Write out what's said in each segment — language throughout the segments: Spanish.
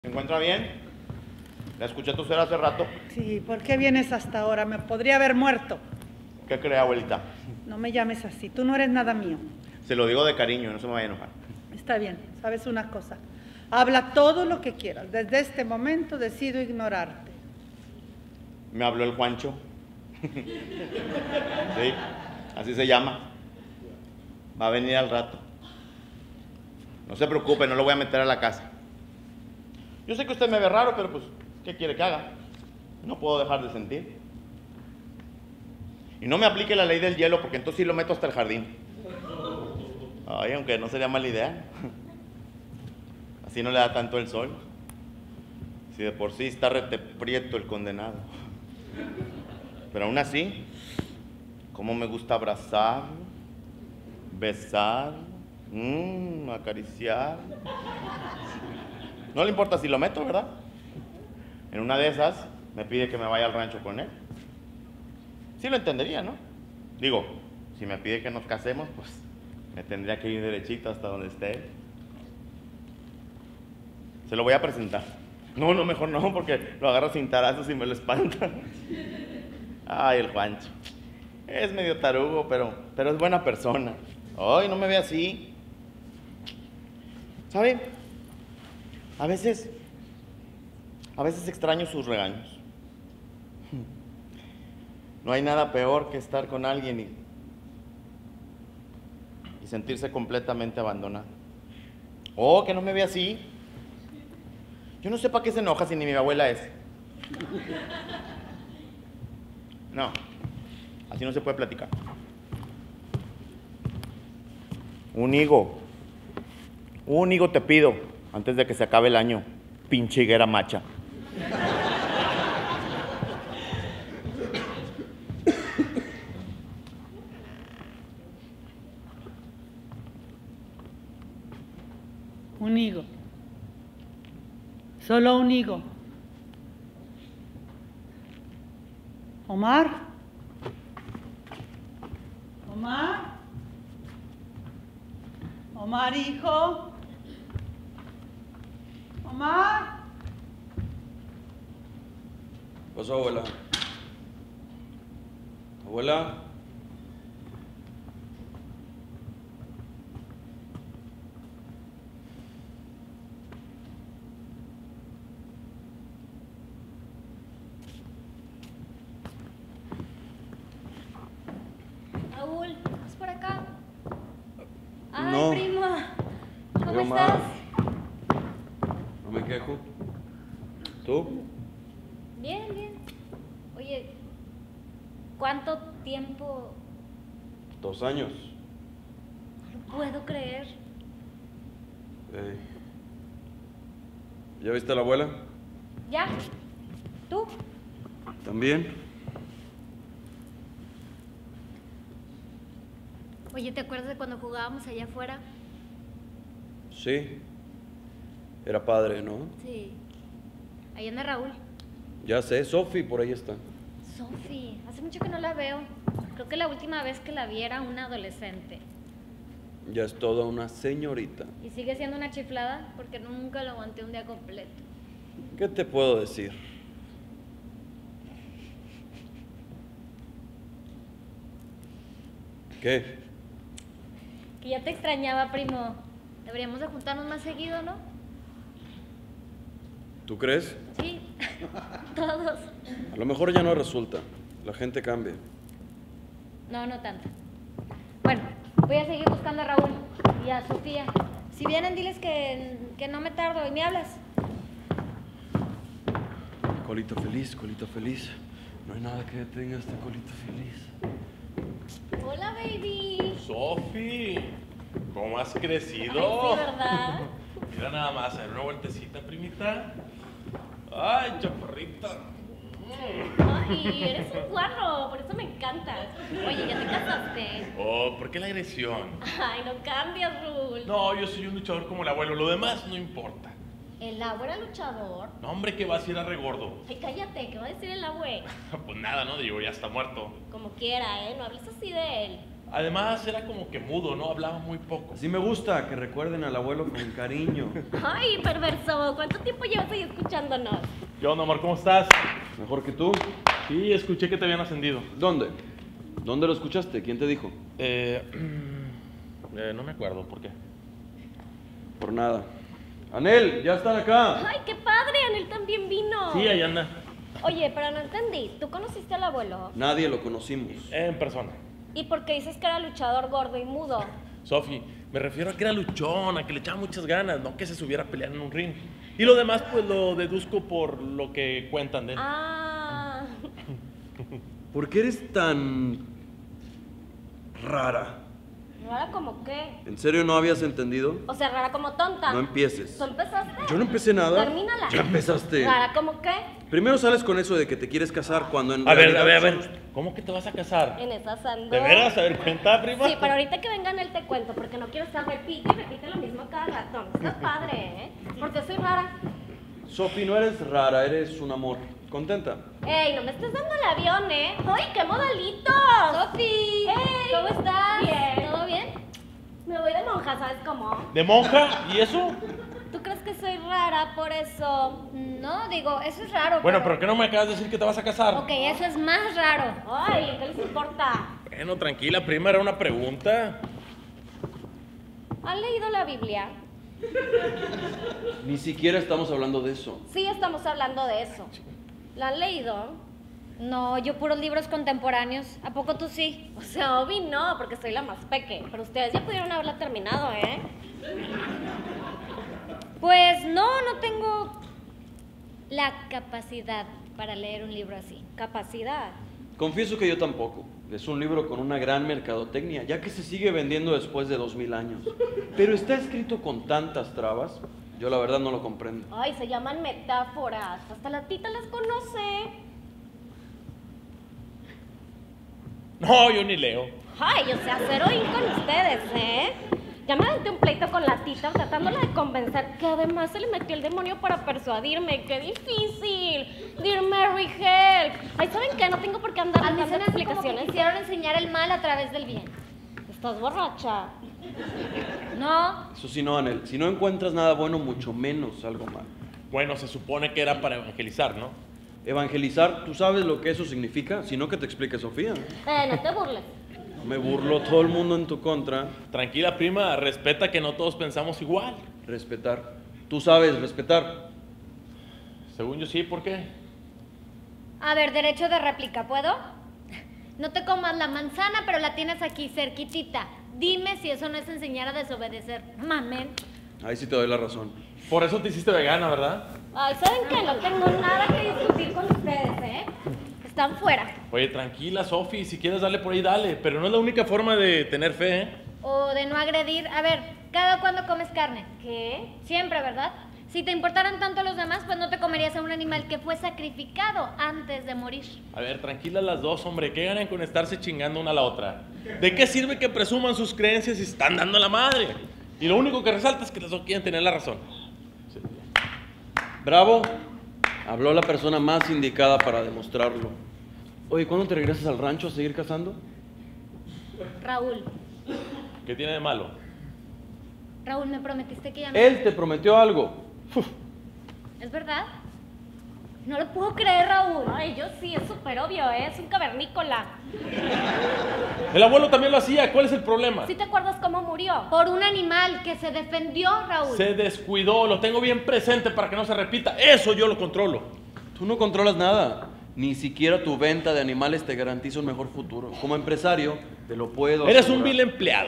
¿Se encuentra bien? La escuché toser hace rato. Sí, ¿por qué vienes hasta ahora? Me podría haber muerto. ¿Qué cree, abuelita? No me llames así, tú no eres nada mío. Se lo digo de cariño, no se me vaya a enojar. Está bien, sabes una cosa. Habla todo lo que quieras. Desde este momento decido ignorarte. Me habló el Juancho. Sí, así se llama. Va a venir al rato. No se preocupe, no lo voy a meter a la casa. Yo sé que usted me ve raro, pero pues, ¿qué quiere que haga? No puedo dejar de sentir. Y no me aplique la ley del hielo, porque entonces sí lo meto hasta el jardín. Ay, aunque no sería mala idea. Así no le da tanto el sol. Si de por sí está reteprieto el condenado. Pero aún así, cómo me gusta abrazar, besar, acariciar. No le importa si lo meto, ¿verdad? En una de esas me pide que me vaya al rancho con él. Sí lo entendería, ¿no? Digo, si me pide que nos casemos, pues me tendría que ir derechito hasta donde esté él. Se lo voy a presentar. No, mejor no, porque lo agarro sin tarazos y me lo espanta. Ay, el Juancho. Es medio tarugo, pero es buena persona. Ay, no me ve así. ¿Sabe? A veces extraño sus regaños. No hay nada peor que estar con alguien y sentirse completamente abandonado. Oh, que no me ve así. Yo no sé para qué se enoja si ni mi abuela es. No, así no se puede platicar. Un higo te pido antes de que se acabe el año, pinche higuera macha. Un higo. Solo un higo. Omar. Omar. Omar, hijo. Omar. ¿Qué pasó, abuela? ¿Abuela? Raúl, ¿es por acá? Ay, No. prima, ¿cómo Yo estás? más. No me quejo. ¿Tú? Bien, bien. Oye, ¿cuánto tiempo? 2 años. No puedo creer. Ey. ¿Ya viste a la abuela? ¿Ya? ¿Tú? ¿También? Oye, ¿te acuerdas de cuando jugábamos allá afuera? Sí. Era padre, ¿no? Sí. Ahí anda Raúl. Ya sé, Sofi por ahí está. Sofi, hace mucho que no la veo. Creo que la última vez que la vi era una adolescente. Ya es toda una señorita. Y sigue siendo una chiflada porque nunca lo aguanté un día completo. ¿Qué te puedo decir? ¿Qué? Que ya te extrañaba, primo. Deberíamos de juntarnos más seguido, ¿no? ¿Tú crees? Sí, todos. A lo mejor ya no resulta. La gente cambia. No, no tanto. Bueno, voy a seguir buscando a Raúl y a Sofía. Si vienen, diles que no me tardo y me hablas. Colito feliz, colito feliz. No hay nada que detenga este colito feliz. Hola, baby. Sofi, ¿cómo has crecido? Ay, sí, ¿verdad? Mira nada más, a ver una vueltecita, primita. Ay, chaparrita. Ay, eres un guarro, por eso me encantas. Oye, ¿ya te casaste? Oh, ¿por qué la agresión? Ay, no cambias, Raúl. No, yo soy un luchador como el abuelo, lo demás no importa. ¿El agua era luchador? No, hombre, que vas a ir a regordo. Ay, cállate, ¿qué va a decir el abue? Pues nada, ¿no? Digo, ya está muerto. Como quiera, ¿eh? No hables así de él. Además, era como que mudo, ¿no? Hablaba muy poco. Así me gusta, que recuerden al abuelo con cariño. Ay, perverso, ¿cuánto tiempo llevas ahí escuchándonos? ¿Qué onda, amor? ¿Cómo estás? ¿Mejor que tú? Sí, escuché que te habían ascendido. ¿Dónde? ¿Dónde lo escuchaste? ¿Quién te dijo? No me acuerdo, ¿por qué? Por nada. Anel, ya están acá. Ay, qué padre, Anel también vino. Sí, ahí anda. Oye, pero no entendí, ¿tú conociste al abuelo? Nadie lo conocimos. En persona. ¿Y por qué dices que era luchador gordo y mudo? Sofi, me refiero a que era luchón, a que le echaba muchas ganas, no que se subiera a pelear en un ring. Y lo demás, pues lo deduzco por lo que cuentan de él. Ah, ¿Por qué eres tan rara? ¿rara como qué? ¿En serio no habías entendido? O sea, rara como tonta. No empieces. ¿Tú empezaste? Yo no empecé nada. Termínala. Ya empezaste. ¿Rara como qué? Primero sales con eso de que te quieres casar cuando en A ver, realidad a ver, a somos- ver. ¿Cómo que te vas a casar? En esas ando. ¿De veras? A ver, cuenta, prima. Sí, pero ahorita que vengan él te cuento, porque no quiero estar repite lo mismo cada rato. Está padre, ¿eh? Porque soy rara. Sofi, no eres rara, eres un amor. ¿Contenta? ¡Ey, no me estés dando el avión, eh! ¡Ay, qué modalitos! ¡Sofi! ¡Ey! ¿Cómo estás? Bien. ¿Todo bien? Me voy de monja, ¿sabes cómo? ¿De monja? ¿Y eso? ¿Tú crees que soy rara por eso? No, digo, eso es raro. Bueno, pero ¿qué no me acabas de decir que te vas a casar? Ok, eso es más raro. Ay, ¿qué les importa? Bueno, tranquila, prima, era una pregunta. ¿Han leído la Biblia? Ni siquiera estamos hablando de eso. Sí, estamos hablando de eso. ¿La han leído? No, yo puros libros contemporáneos. ¿A poco tú sí? O sea, Obi no, porque soy la más peque. Pero ustedes ya pudieron haberla terminado, ¿eh? Pues no tengo la capacidad para leer un libro así. Capacidad. Confieso que yo tampoco. Es un libro con una gran mercadotecnia, ya que se sigue vendiendo después de 2000 años. Pero está escrito con tantas trabas, yo la verdad no lo comprendo. Ay, se llaman metáforas. Hasta la tita las conoce. No, yo ni leo. Ay, o sea, cero in con ustedes, ¿eh? Ya me aventé un pleito con la tita tratándola de convencer, que además se le metió el demonio para persuadirme. ¡Qué difícil! Dear Mary Help. Ay, ¿saben qué? No tengo por qué andar A mí dando se me hace como que explicaciones. quisieron enseñar el mal a través del bien. Estás borracha. No, Eso sí, no, Anel. Si no encuentras nada bueno, mucho menos algo malo. Bueno, se supone que era para evangelizar, ¿no? Evangelizar, ¿tú sabes lo que eso significa? Si no, que te explique Sofía. No te burles. No me burlo, todo el mundo en tu contra. Tranquila, prima, respeta que no todos pensamos igual. Respetar. Tú sabes respetar. Según yo sí, ¿por qué? a ver, derecho de réplica, ¿puedo? No te comas la manzana, pero la tienes aquí cerquitita. Dime si eso no es enseñar a desobedecer. Mamen. Ahí sí te doy la razón. Por eso te hiciste vegana, ¿verdad? Ay, ¿saben qué? No tengo nada que discutir con ustedes, ¿eh? Están fuera. Oye, tranquila, Sofi, si quieres darle por ahí, dale. Pero no es la única forma de tener fe, ¿eh? O de no agredir. A ver, ¿cada cuándo comes carne? ¿Qué? Siempre, ¿verdad? Si te importaran tanto los demás, pues no te comerías a un animal que fue sacrificado antes de morir. A ver, tranquilas las dos, hombre. ¿Qué ganan con estarse chingando una a la otra? ¿De qué sirve que presuman sus creencias si están dando la madre? Y lo único que resalta es que las dos quieren tener la razón. Bravo. Habló la persona más indicada para demostrarlo. Oye, ¿cuándo te regresas al rancho a seguir cazando? Raúl, ¿Qué tiene de malo? Raúl, me prometiste que ya me... Él te prometió algo. ¿Es verdad? No lo puedo creer, Raúl. Ay, yo sí, es súper obvio, ¿eh? Es un cavernícola. El abuelo también lo hacía. ¿Cuál es el problema? ¿Sí te acuerdas cómo murió? Por un animal que se defendió, Raúl. Se descuidó. Lo tengo bien presente para que no se repita. Eso yo lo controlo. Tú no controlas nada. Ni siquiera tu venta de animales te garantiza un mejor futuro. Como empresario, te lo puedo Eres un asegurar. vil empleado.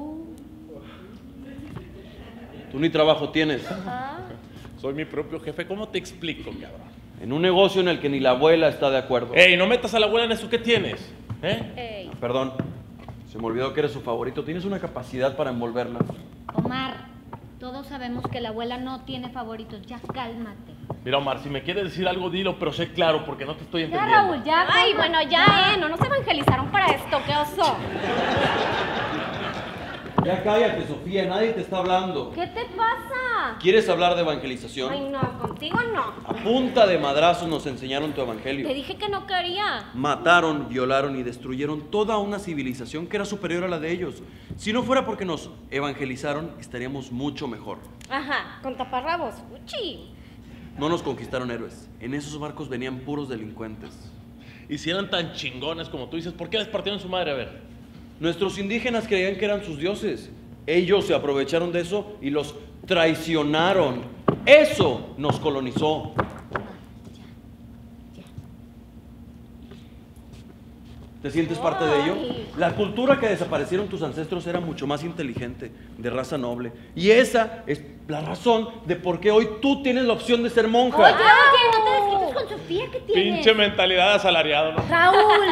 Tú ni trabajo tienes. Soy mi propio jefe. ¿Cómo te explico, cabrón? En un negocio en el que ni la abuela está de acuerdo. Ey, no metas a la abuela en eso que tienes. ¿Eh? Ey, Perdón, se me olvidó que eres su favorito. Tienes una capacidad para envolverla. Omar, todos sabemos que la abuela no tiene favoritos. Ya cálmate. Mira, Omar, si me quieres decir algo, dilo, pero sé claro porque no te estoy Ya, entendiendo. Raúl, ya. Ay, calma. bueno, ya, No nos evangelizaron para esto, qué oso. Ya cállate, Sofía, nadie te está hablando. ¿Qué te pasa? ¿Quieres hablar de evangelización? Ay, no, contigo no. A punta de madrazos nos enseñaron tu Te evangelio. dije que no quería. Mataron, violaron y destruyeron toda una civilización que era superior a la de ellos. Si no fuera porque nos evangelizaron, estaríamos mucho mejor. Ajá, con taparrabos. Uchi. No nos conquistaron héroes. En esos barcos venían puros delincuentes. Y si eran tan chingones como tú dices, ¿por qué les partieron su madre? A ver. Nuestros indígenas creían que eran sus dioses. Ellos se aprovecharon de eso y los traicionaron. Eso nos colonizó. ¿Te sientes parte de ello? Ay. La cultura que desaparecieron tus ancestros era mucho más inteligente, de raza noble. Y esa es la razón de por qué hoy tú tienes la opción de ser monja. Oye, no te desquites con Sofía, ¿qué tienes? Pinche mentalidad de asalariado, ¿no? Raúl.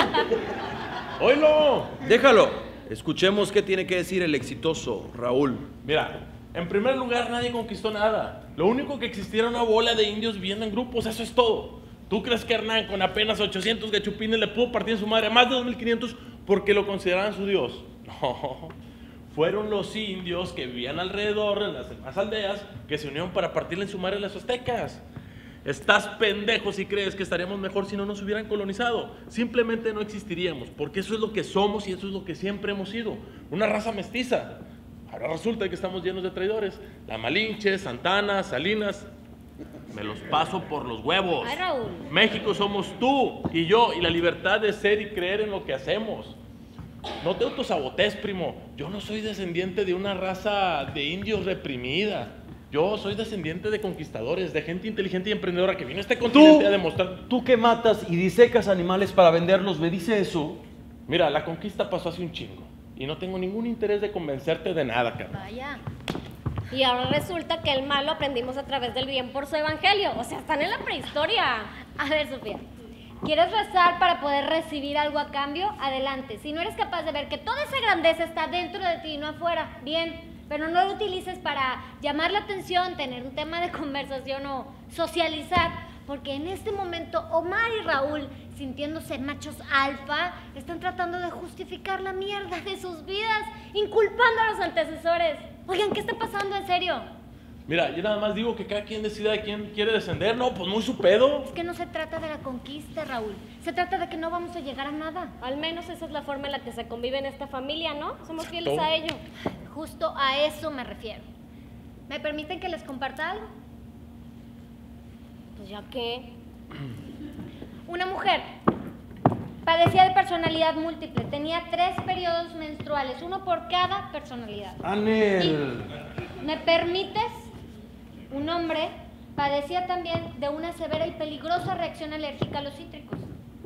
¡Oílo! Déjalo. Escuchemos qué tiene que decir el exitoso Raúl. Mira, en primer lugar nadie conquistó nada. Lo único que existía era una bola de indios viviendo en grupos, eso es todo. ¿Tú crees que Hernán con apenas 800 gachupines le pudo partir en su madre a más de 2500 porque lo consideraban su dios? No, fueron los indios que vivían alrededor en las demás aldeas que se unieron para partirle en su madre a los aztecas. Estás pendejo si crees que estaríamos mejor si no nos hubieran colonizado. Simplemente no existiríamos, porque eso es lo que somos y eso es lo que siempre hemos sido, una raza mestiza. Ahora resulta que estamos llenos de traidores. La Malinche, Santana, Salinas, me los paso por los huevos. Ay, Raúl. México somos tú y yo y la libertad de ser y creer en lo que hacemos. No te autosabotees, primo. Yo no soy descendiente de una raza de indios reprimida. Yo soy descendiente de conquistadores, de gente inteligente y emprendedora que vino a este continente a demostrar. Tú que matas y disecas animales para venderlos, ¿me dice eso? Mira, la conquista pasó hace un chingo y no tengo ningún interés de convencerte de nada, cabrón. Vaya. Y ahora resulta que el mal lo aprendimos a través del bien por su evangelio. O sea, están en la prehistoria. A ver, Sofía. ¿Quieres rezar para poder recibir algo a cambio? Adelante. Si no eres capaz de ver que toda esa grandeza está dentro de ti y no afuera, bien. Pero no lo utilices para llamar la atención, tener un tema de conversación o socializar. Porque en este momento Omar y Raúl, sintiéndose machos alfa, están tratando de justificar la mierda de sus vidas, inculpando a los antecesores. Oigan, ¿qué está pasando en serio? Mira, yo nada más digo que cada quien decida de quién quiere descender. No, pues muy su pedo. Es que no se trata de la conquista, Raúl. Se trata de que no vamos a llegar a nada. Al menos esa es la forma en la que se convive en esta familia, ¿no? Somos Exacto. fieles a ello. Justo a eso me refiero. ¿Me permiten que les comparta algo? Pues ya que... Una mujer padecía de personalidad múltiple. Tenía 3 periodos menstruales, uno por cada personalidad. Anel. ¿Me permites? Un hombre padecía también de una severa y peligrosa reacción alérgica a los cítricos.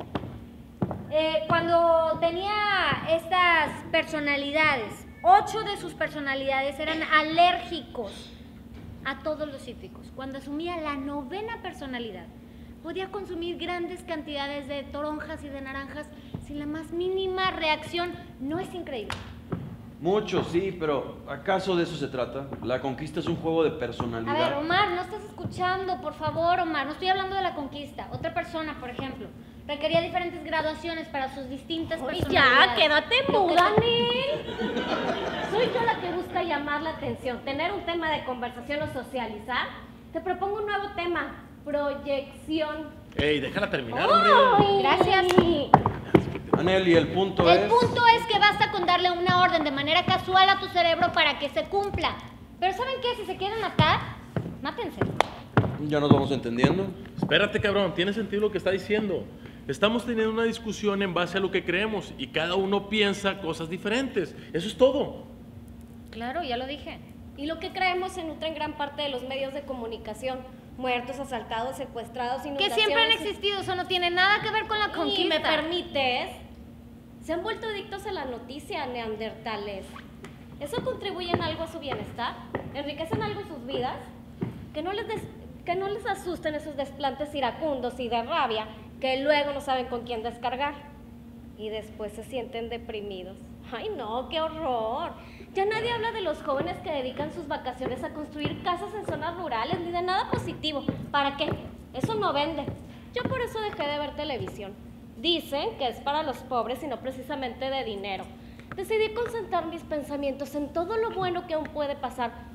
Cuando tenía estas personalidades, 8 de sus personalidades eran alérgicos a todos los cítricos. Cuando asumía la 9ª personalidad, podía consumir grandes cantidades de toronjas y de naranjas sin la más mínima reacción. ¿No es increíble? Mucho, sí, pero ¿acaso de eso se trata? La conquista es un juego de A ver, personalidad. Omar, no estás escuchando, por favor, Omar. No estoy hablando de la conquista. Otra persona, por ejemplo, requería diferentes graduaciones para sus distintas Ay, personalidades. ya, quédate Lo que- muda, Nel. Soy yo la que busca llamar la atención, tener un tema de conversación o socializar. Te propongo un nuevo tema, proyección. Ey, déjala terminar, hombre. Ay. Gracias. Anel, y el punto El es... punto es que basta con darle una orden de manera casual a tu cerebro para que se cumpla. Pero ¿saben qué? Si se quieren matar, mátense. Ya nos vamos entendiendo. Espérate, cabrón, tiene sentido lo que está diciendo. Estamos teniendo una discusión en base a lo que creemos y cada uno piensa cosas diferentes. Eso es todo. Claro, ya lo dije. Y lo que creemos se nutre en gran parte de los medios de comunicación. Muertos, asaltados, secuestrados, Que inundaciones. siempre han existido, eso no tiene nada que ver con la conquista. Y me permites, se han vuelto adictos a la noticia, neandertales. ¿Eso contribuye en algo a su bienestar? ¿Enriquecen algo sus vidas? Que no les asusten esos desplantes iracundos y de rabia que luego no saben con quién descargar. Y después se sienten deprimidos. ¡Ay no, qué horror! Ya nadie habla de los jóvenes que dedican sus vacaciones a construir casas en zonas rurales, ni de nada positivo. ¿Para qué? Eso no vende. Yo por eso dejé de ver televisión. Dicen que es para los pobres y no precisamente de dinero. Decidí concentrar mis pensamientos en todo lo bueno que aún puede pasar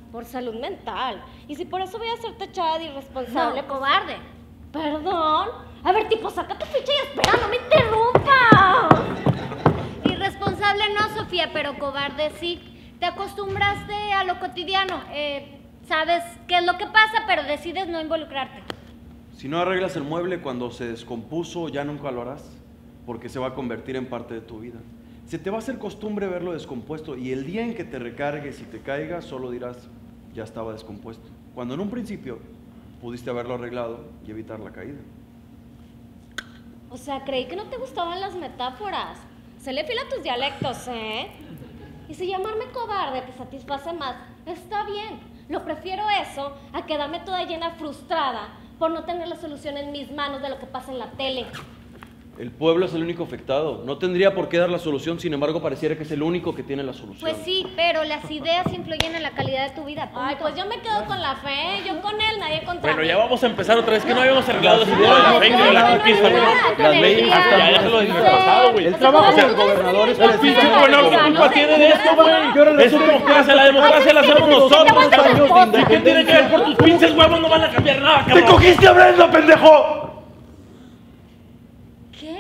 por salud mental. Y si por eso voy a ser tachada de irresponsable, No, cobarde. Perdón. A ver, tipo, saca tu ficha y espera, no me interrumpa. Irresponsable no, Sofía, pero cobarde sí. Te acostumbraste a lo cotidiano. Sabes qué es lo que pasa, pero decides no involucrarte. Si no arreglas el mueble cuando se descompuso, ya nunca lo harás, porque se va a convertir en parte de tu vida. Se te va a hacer costumbre verlo descompuesto y el día en que te recargues y te caigas, solo dirás, ya estaba descompuesto. Cuando en un principio pudiste haberlo arreglado y evitar la caída. O sea, creí que no te gustaban las metáforas. Se le fila a tus dialectos, ¿eh? Y si llamarme cobarde te satisface más, está bien. Lo prefiero eso a quedarme toda llena frustrada por no tener la solución en mis manos de lo que pasa en la tele. El pueblo es el único afectado. No tendría por qué dar la solución, sin embargo, pareciera que es el único que tiene la solución. Pues sí, pero las ideas influyen en la calidad de tu vida. Punto. Ay, pues yo me quedo con la fe, yo con él, nadie contra Bueno, mí. ya vamos a empezar otra vez, que no habíamos arreglado ese Las tema de la ideas, fe y de la conquista, ¿no? Las leyes Ya están déjalo del pasado, güey. El trabajo del gobernador es El pinche gobernador, ¿qué culpa tiene de esto, güey? Es democracia, la democracia la hacemos nosotros, cabrón. ¿Y qué tiene que ver por tus pinches huevos? No van a cambiar nada, cabrón. ¡Te cogiste a Brenda, pendejo! ¿Qué?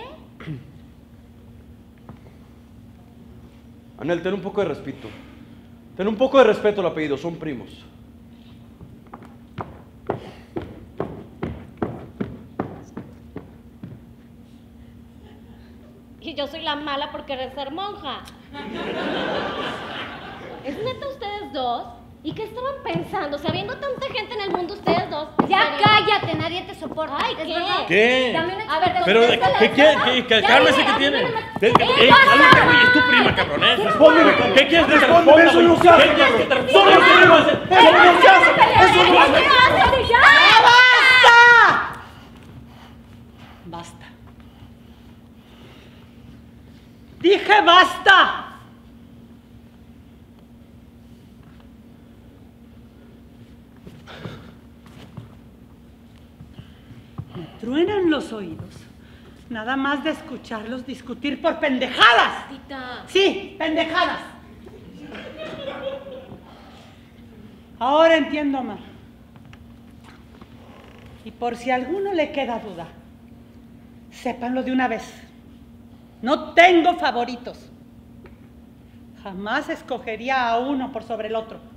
Anel, ten un poco de respeto. Ten un poco de respeto al apellido, son primos. Y yo soy la mala por querer ser monja. ¿Es neta ustedes dos? ¿Y qué estaban pensando? Sabiendo tanta gente en el mundo, ustedes dos. Ya cállate, nadie te soporta. Ay, ¿Es ¿qué? verdad? ¿Qué? Dame una A ver, chiquita. Pero, ¿qué quiere? Cálmese, ¿qué tiene? Cálmate, güey, es tu prima, cabrón, ¿eh? ¿Qué quieres que te responda, eso no güey? se hace, ¿Qué quieres que te cabrón. responda? Eso no se hace. Eso no se hace. Eso no se hace. ¡Ya basta! Basta. Dije basta. Me truenan los oídos. Nada más de escucharlos discutir por pendejadas. Tita. Sí, pendejadas. Ahora entiendo, Omar. Y por si a alguno le queda duda, sépanlo de una vez. No tengo favoritos. Jamás escogería a uno por sobre el otro.